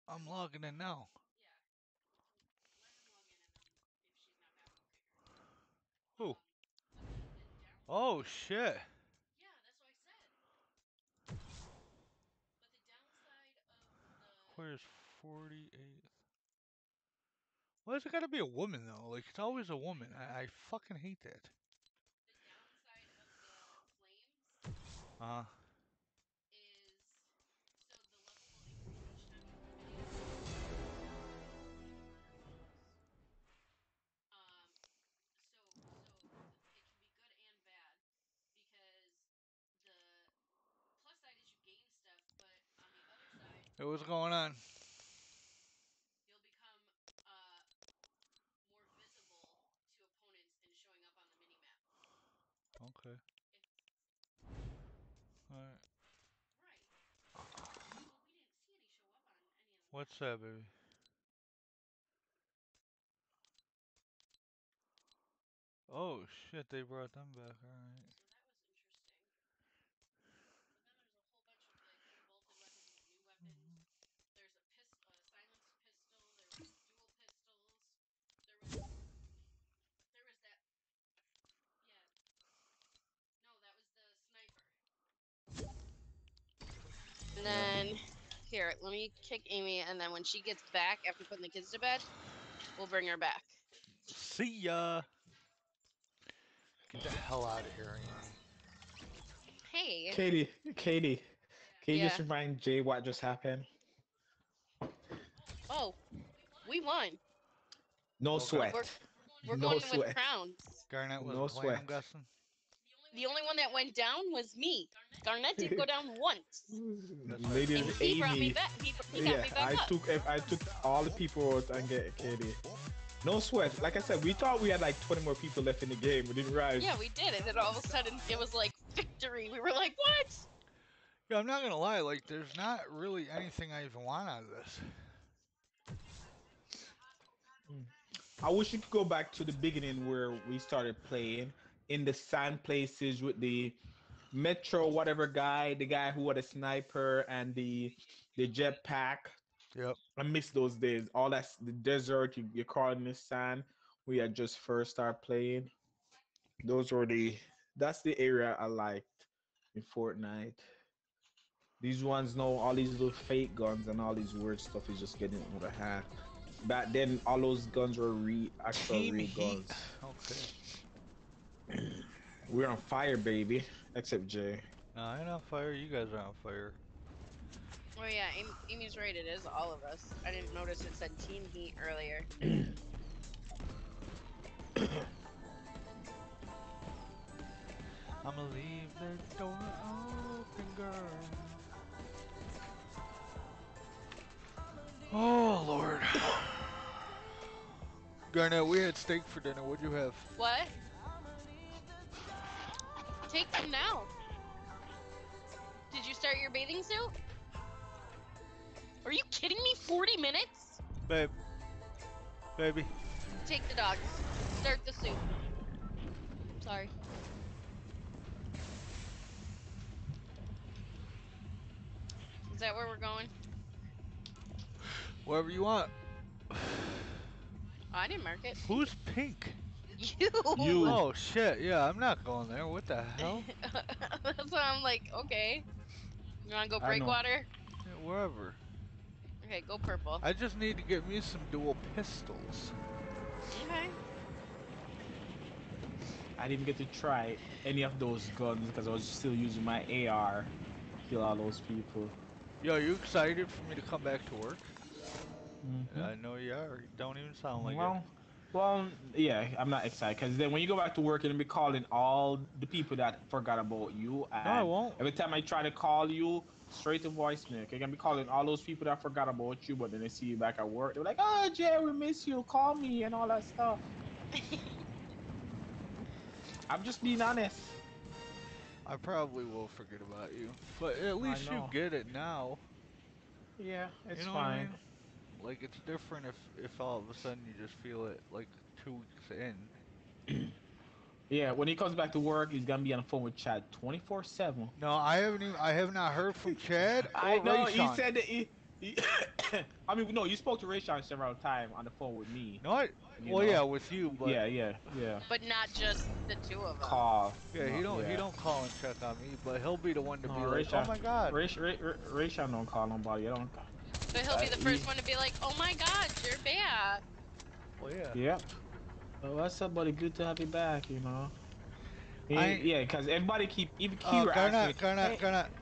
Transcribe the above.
I'm logging in now. Who? Oh shit. Where's 48? Why does it gotta be a woman though? Like it's always a woman. I fucking hate that. Uh. Hey, what's going on? Okay. Alright. What's that, baby? Oh shit, they brought them back. Alright. And Yeah. then, here, let me kick Amy, and then when she gets back after putting the kids to bed, we'll bring her back. See ya. Get the hell out of here, Amy. Hey. Katie, can you Yeah. just remind Jay what just happened? Oh, we won. No Okay. We're sweat. we're No going with sweat. crowns. Garnett No wasn't playing, I'm sweat. guessing. The only one that went down was me. Garnett didn't go down once, That's right. Lady and he brought me Amy. back. He got Yeah, me back up. I took all the people out and get Katie. No sweat. Like I said, we thought we had like 20 more people left in the game. We didn't realize. Yeah, we did, and then all of a sudden it was like victory. We were like, what? Yeah, I'm not gonna lie, like there's not really anything I even want out of this. Mm. I wish you could go back to the beginning where we started playing in the sand places with the Metro whatever guy, the guy who had a sniper and the jetpack. Yep. I miss those days. All that's the desert you're caught in the sand. We had just first started playing. Those were the that's the area I liked in Fortnite. These ones know all these little fake guns and all these weird stuff is just getting out of hand. Back then, all those guns were actual Team real Heat. guns. Okay. We're on fire, baby. Except Jay. No, I ain't on fire. You guys are on fire. Oh yeah, Amy's right. It is all of us. I didn't notice it said Team Heat earlier. I'ma leave the door open, girl. Oh Lord. Garnett, we had steak for dinner. What'd you have? What? Take some now. Did you start your bathing suit? Are you kidding me? 40 minutes? Babe. Baby. Take the dogs. Start the suit. Sorry. Is that where we're going? Whatever you want. Oh, I didn't mark it. Thank Who's pink? you. You. Oh shit, yeah, I'm not going there. What the hell? That's why I'm like, okay. You wanna go I know. breakwater? Yeah, wherever. Okay, go purple. I just need to get me some dual pistols. Okay. I didn't get to try any of those guns because I was still using my AR to kill all those people. Yo, you excited for me to come back to work? Hmm. I know you are. You don't even sound like it. Well, well, yeah, I'm not excited because then when you go back to work, you're gonna be calling all the people that forgot about you, No, I and won't. every time I try to call you, straight to voicemail. You're gonna be calling all those people that forgot about you, but then they see you back at work. They're like, "Oh, Jay, we miss you. Call me and all that stuff." I'm just being honest. I probably will forget about you. But at I least you know. get it now. Yeah, You it's know what I fine. mean? Like, it's different if all of a sudden you just feel it, like, 2 weeks in. Yeah, when he comes back to work, he's gonna be on the phone with Chad 24/7. No, I have not heard from Chad I or Ray know he Sean. said that he I mean, no, you spoke to Rayshawn several times on the phone with me. No, You well, know. yeah, with you, but Yeah. But not just the two of them. Call. yeah, No, he yeah. don't call and check on me, but he'll be the one to No, be like, oh my god. Rayshawn don't call nobody. I don't. But he'll be the first one to be like, "Oh my God, you're back." Well, yeah. Yep. Oh, what's up, buddy? Good to have you back. You know. I Yeah, because everybody keep even Kira asked me, Garnet, hey, Garnet.